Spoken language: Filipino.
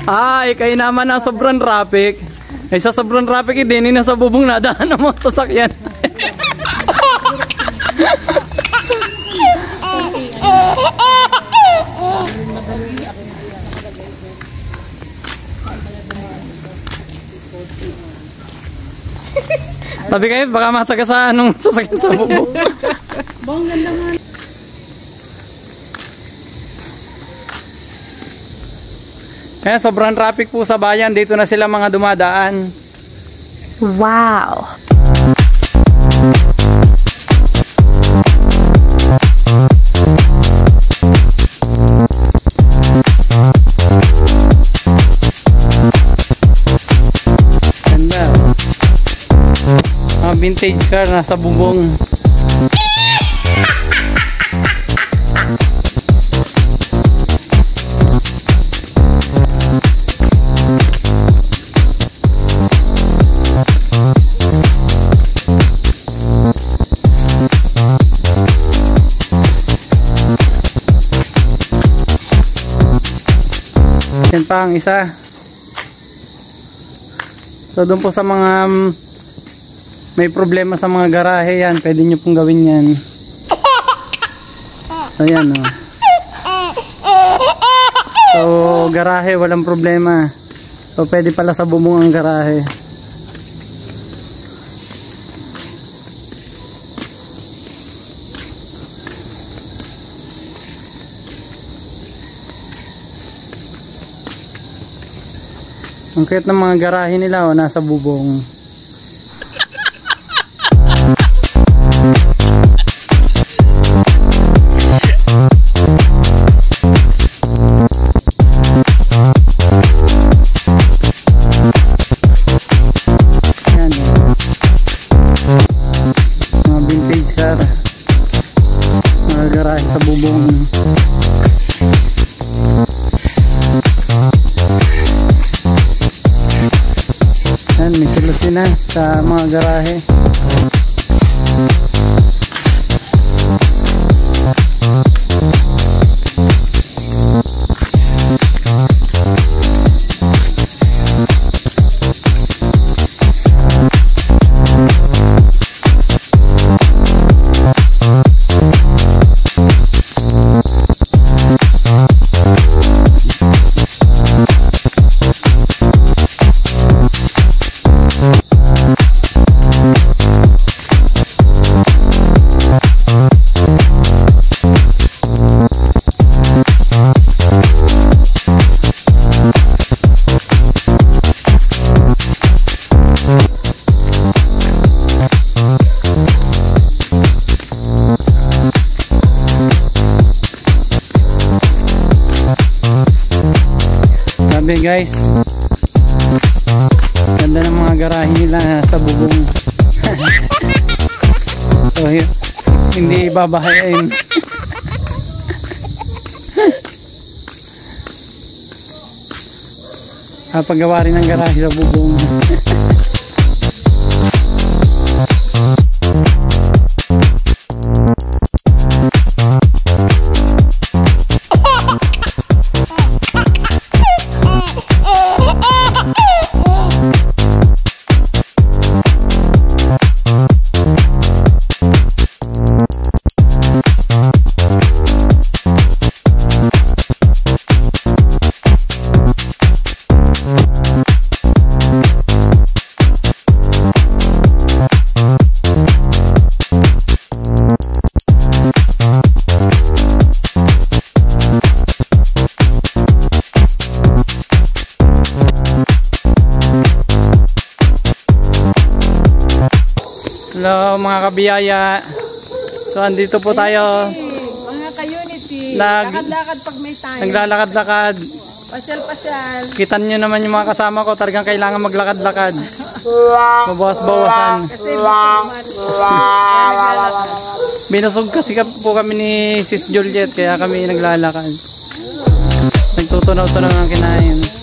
Ay, kayo naman na sobrang traffic. Ay, sa sobrang traffic, din na sa bubong na daan ng mga sasakyan. Sabi kayo, baka masagasa anong sasakyan sa bubong. Bang ganda nga. Kaya sobrang traffic po sa bayan. Dito na sila mga dumadaan. Wow! Ganda. Mga vintage car nasa bubong. Yan pa ang isa. So doon po sa mga may problema sa mga garahe, yan, pwede nyo pong gawin yan. So yan o. So garahe, walang problema. So pwede pala sa bubong ang garahe. Ang cute ng mga garahe nila, oh, nasa bubong. Yan, mga vintage car, mga garahe sa bubong. Yan, may solusyon na sa mga garahe. Sabi guys, ganda ng mga garahe nila sa bubong. So hindi babahayin. Paggawa rin ng garahe sa bubong. Hello mga kabiyaya. So andito po tayo. Mga ka-unity. Nag- Lakad-lakad pag may time. Naglalakad-lakad. Pasyal-pasyal. Kitan nyo naman yung mga kasama ko. Talagang kailangan maglakad-lakad. Mabawas-bawasan. Kasi so much. Kaya naglalakad. Binusog kasi po kami ni Sis Juliet. Kaya kami naglalakad. Nagtutunaw-tunaw ng kinain.